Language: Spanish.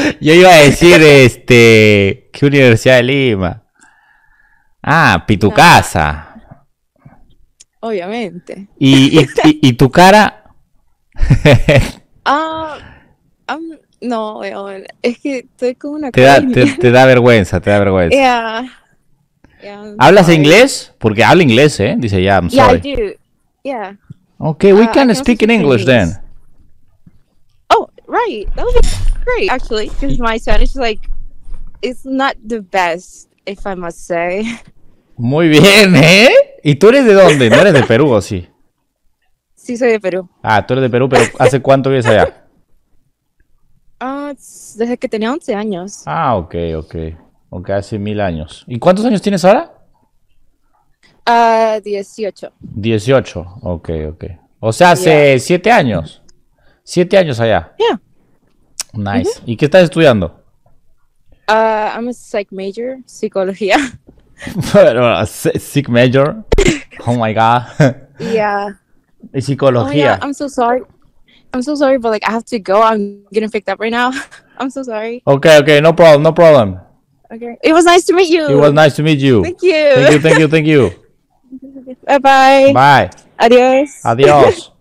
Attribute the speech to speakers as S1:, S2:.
S1: Yo iba a decir, ¿qué Universidad de Lima? Ah,
S2: No,
S1: Pitucasa.
S2: obviamente.
S1: ¿Y tu cara?
S2: Ah, no, weón, es que estoy con una
S1: Te
S2: cara
S1: da,
S2: de
S1: te,
S2: mierda.
S1: te da vergüenza, te da vergüenza.
S2: Yeah, yeah, I'm
S1: ¿Hablas
S2: sorry.
S1: inglés? Porque habla inglés, ¿eh? Dice, ya, I'm
S2: Yeah, I
S1: sorry.
S2: do. Yeah,
S1: Okay, we
S2: I
S1: can
S2: can also
S1: speak in
S2: speak
S1: English
S2: Chinese.
S1: then.
S2: Oh, right. That would be great, actually, because
S1: Y-
S2: my Spanish is like it's not the best, if I must say.
S1: Muy bien, ¿eh? ¿Y tú eres de dónde? ¿No eres de Perú o sí?
S2: Sí, soy de Perú.
S1: Ah, tú eres de Perú, pero ¿hace cuánto vives allá?
S2: Desde que tenía 11 años.
S1: Ah, ok, ok. Ok, hace 1000 años. ¿Y cuántos años tienes ahora?
S2: 18.
S1: 18. Ok, ok. O sea,
S2: Yeah.
S1: hace 7 años. 7 años allá.
S2: Yeah.
S1: Nice. ¿Y qué estás estudiando?
S2: I'm a psych major, psicología.
S1: Bueno, Sick Major. Oh my God.
S2: Yeah.
S1: Y
S2: Oh my god,
S1: psicología.
S2: I'm so sorry. I'm so sorry, but like I have to go. I'm getting picked up right now. I'm so sorry.
S1: Ok, ok, no problem, no problem.
S2: Okay. It was nice to meet
S1: It was
S2: you.
S1: nice to meet you.
S2: Thank
S1: Thank
S2: you.
S1: you, thank you, thank you.
S2: Bye bye.
S1: Bye.
S2: Adios.
S1: Adiós.